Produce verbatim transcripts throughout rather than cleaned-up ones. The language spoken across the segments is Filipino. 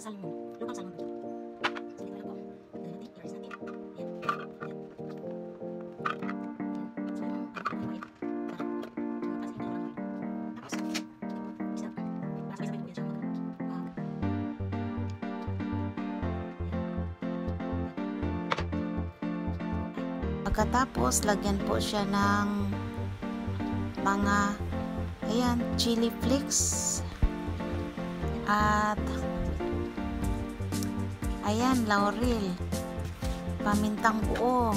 salmon. Lubang salmon po ito. So, dito na po. Dito natin. I-rise natin. Ayan. Ayan. Ayan. So, yung ano, yung white. Para. Para sa hindi na walang oil. Tapos, isa. Para sabay-sabay po yan siya mag- ah, Pagkatapos, lagyan po siya ng mga ayan, chili flakes at ayan, laurel, pamintang buo,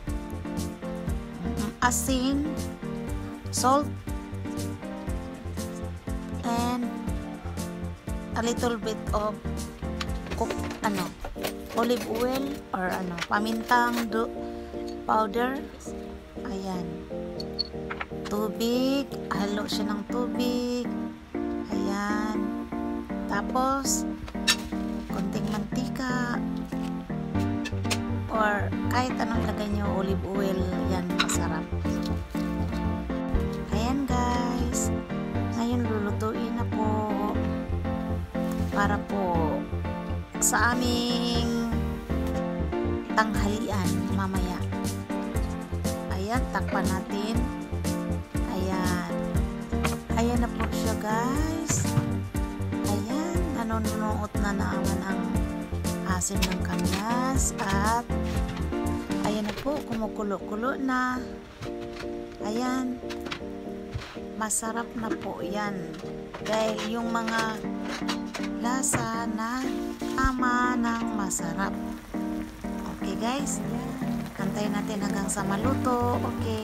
asin, salt, and a little bit of cook, ano, olive oil or ano, pamintang do powder. Ayan, tubig, halo siya ng tubig. Ayan, tapos konting mantika or kahit anong lagay nyo, olive oil. Yan, masarap. Ayan guys, ngayon lulutuin na po para po sa aming tanghalian mamaya. Ayan, takpan natin. Ayan. Ayan na po siya guys. Ayan, nanonuot na naman ang asin ng kamyas at ayan na po, kumukulo-kulo na. Ayan. Masarap na po yan. Dahil yung mga lasa na tama ng masarap. Okay guys, antayin natin hanggang sa maluto. Okay.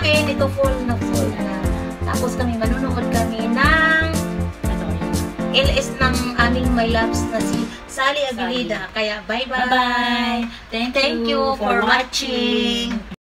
akin, ito full na full na. Tapos kami, manunood kami ng L S ng aming my loves na si Sally Abilida. Kaya bye-bye. Bye-bye. Thank, Thank you for watching.